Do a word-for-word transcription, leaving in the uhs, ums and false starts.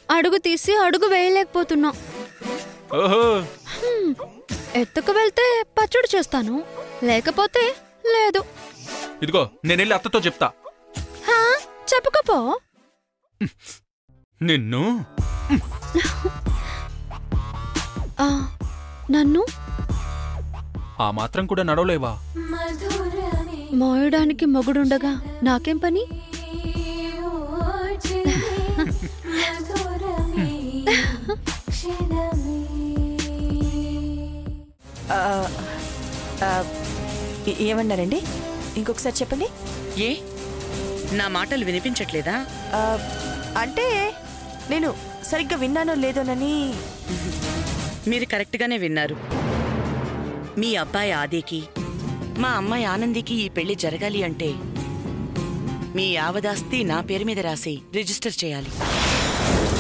అడుగు తీసి అడుగు వేయలేకపోతున్నా. ఓహో, ఎత్తుకు వెళ్తే పచ్చడి చేస్తాను, లేకపోతే లేదు. ఇదిగో నేనెళ్ళి అత్తతో చెప్తా. హా, చెప్పుకోపో. నిన్ను నన్ను ఆ మాత్రం కూడా నడవలేవా? మోయడానికి మొగుడుండగా నాకేం పని? ఏమన్నారండి? ఇంకొకసారి చెప్పండి. ఏ నా మాటలు వినిపించట్లేదా? అంటే నేను సరిగ్గా విన్నానో లేదోనని. మీరు కరెక్ట్గానే విన్నారు. మీ అబ్బాయి ఆదికి మా అమ్మాయి ఆనందికి ఈ పెళ్లి జరగాలి అంటే మీ యావదాస్తి నా పేరు మీద రాసి రిజిస్టర్ చేయాలి.